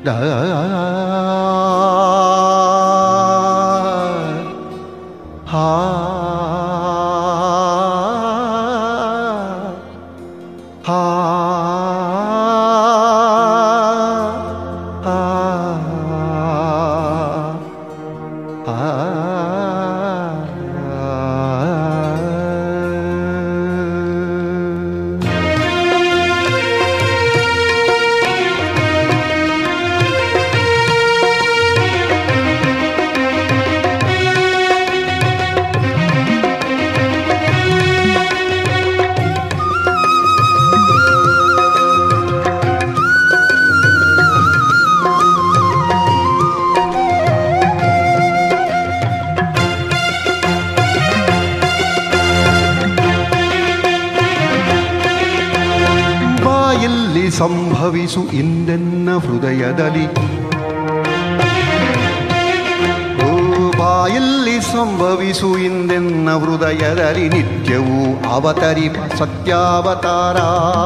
ಸಂಭವಿಸು ಇಂದೆನ್ನ ಹೃದಯದಲ್ಲಿ ಬಾಯಲ್ಲಿ ಸಂಭವಿಸು ಇಂದೆನ್ನ ಹೃದಯದಲ್ಲಿ ನಿತ್ಯವೂ ಅವತರಿಪ ಸತ್ಯಾವತಾರ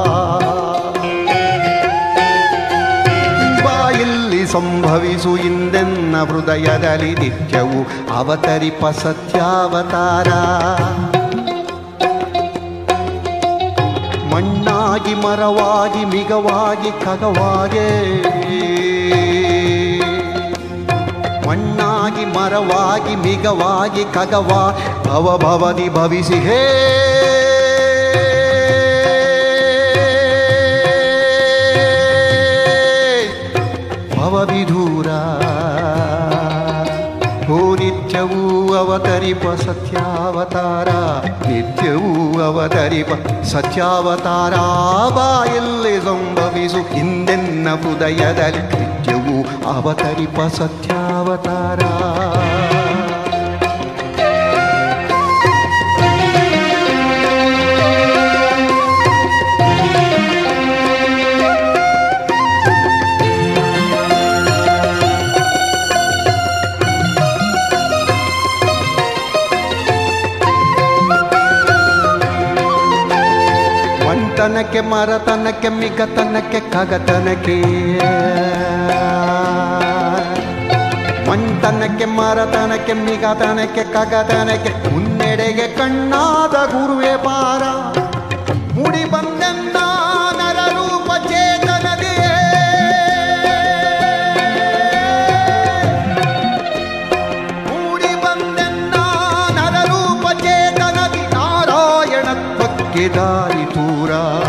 ಬಾಯಲ್ಲಿ ಸಂಭವಿಸು ಇಂದೆನ್ನ ಹೃದಯದಲ್ಲಿ ನಿತ್ಯವೂ ಅವತರಿಪ ಸತ್ಯಾವತಾರ ಮಣ್ಣಾಗಿ ಮರವಾಗಿ ಮಿಗವಾಗಿ ಖಗವಾಗೆ ಮಣ್ಣಾಗಿ ಮರವಾಗಿ ಮಿಗವಾಗಿ ಖಗವಾ ಭವಭವದಿ ಭವಿಸಿ ಹೇ ಭವವಿಧೂರ ಓ ನಿತ್ಯವೂ ಅವತರಿಪ ಸತ್ಯಾವತಾರ ನಿತ್ಯವೂ ಅವತರಿಪ ಸತ್ಯಾವತಾರ ಬಾಯಲ್ಲಿ ಸಂಭವಿಸು ಇಂದೆನ್ನ ಹೃದಯದಲ್ಲಿ ನಿತ್ಯವೂ ಅವತರಿಪ ಸತ್ಯಾವತಾರ ತನಕ್ಕೆ ಮರತನಕ್ಕೆ ಮಿಗತನಕ್ಕೆ ಖಗತನಕ್ಕೆ ಮಂಟನಕ್ಕೆ ಮರತನಕ್ಕೆ ಮಿಗತನಕ್ಕೆ ಖಗತನಕ್ಕೆ ಮುನ್ನೆಡೆಗೆ ಕಣ್ಣಾದ ಗುರುವೇ ಪಾರ ಮುಡಿ ಬಂದೆನ್ನ ನರರೂಪ ಚೇತನದೇ ಮುಡಿ ಬಂದೆನ್ನ ನರರೂಪ ಚೇತನದಿ ನಾರಾಯಣತ್ವಕ್ಕೆ ದಾರಿ ತೂರ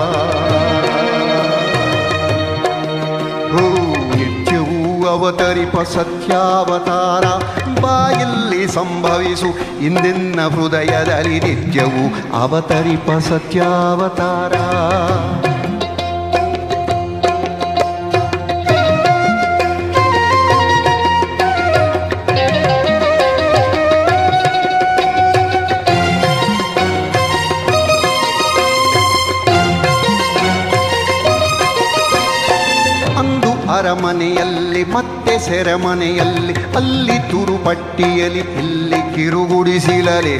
ನಿತ್ಯವೂ ಅವತರಿಪ ಸತ್ಯಾವತಾರ ಬಾಯಲ್ಲಿ ಸಂಭವಿಸು ಇಂದಿನ ಹೃದಯದಲ್ಲಿ ನಿತ್ಯವೂ ಅವತರಿಪ ಸತ್ಯಾವತಾರ ಅರಮನೆಯಲ್ಲಿ ಮತ್ತೆ ಸೆರೆಮನೆಯಲ್ಲಿ ಅಲ್ಲಿ ತುರುಪಟ್ಟಿಯಲ್ಲಿ ಇಲ್ಲಿ ಕಿರುಗುಡಿಸಿಲಲೆ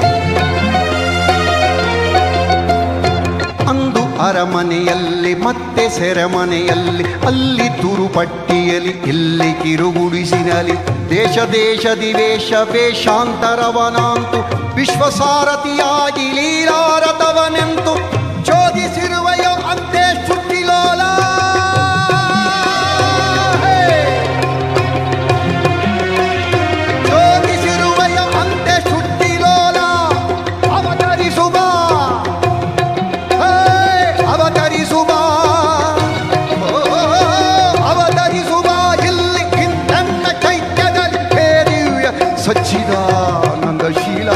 ಅಂದು ಅರಮನೆಯಲ್ಲಿ ಮತ್ತೆ ಸೆರೆಮನೆಯಲ್ಲಿ ಅಲ್ಲಿ ತುರುಪಟ್ಟಿಯಲ್ಲಿ ಇಲ್ಲಿ ಕಿರುಗುಡಿಸಿನಲಿ ದೇಶ ದೇಶದಿ ವೇಷ ವೇಷಾಂತರವನಾಂತು ವಿಶ್ವಸಾರಥಿಯಾಗಿ ಲೀಲಾರಥವನೆಂತು ಚೋದಿಸಿರುವೆಯೋ ಅಂತೆ ಶುದ್ಧಿಲೋಲ सच्चिदानंदशीला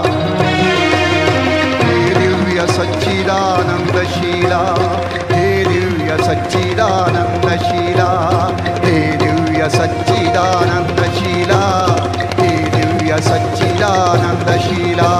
हे दिव्य सच्चिदानंदशीला हे दिव्य सच्चिदानंदशीला हे दिव्य सच्चिदानंदशीला हे दिव्य सच्चिदानंदशीला